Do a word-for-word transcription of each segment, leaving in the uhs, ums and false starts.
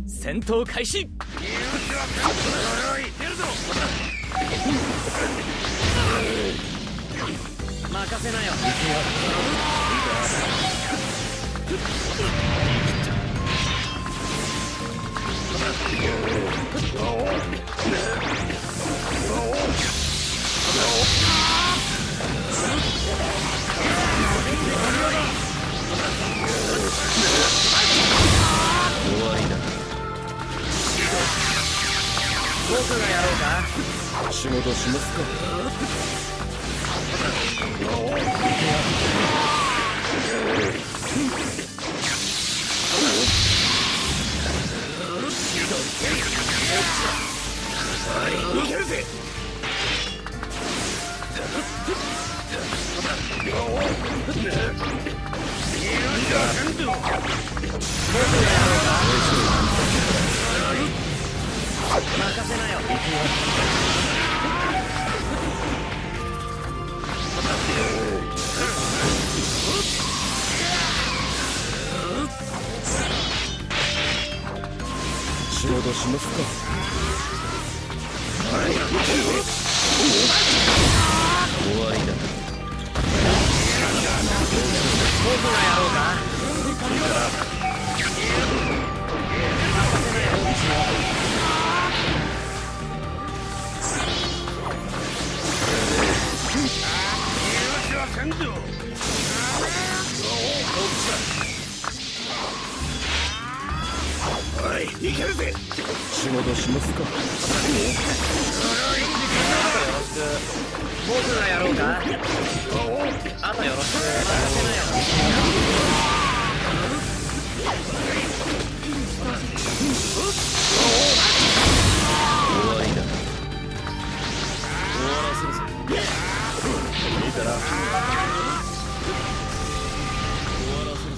戦闘開始。任せなよ。終わりだ。僕がやろうか。仕事しますか。いけるぜ。任せなよ。仕事しますか。終わりだ。僕がやろうか。おい、いけるぜ。仕事しますか。僕がやろうか。あとよろしく。任せなよ。終わりだ。終わらせるぞ。いいかな。終わらせるぞ。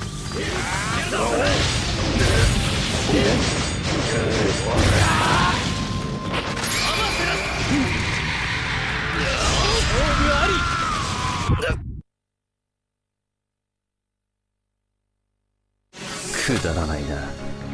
くだらないな。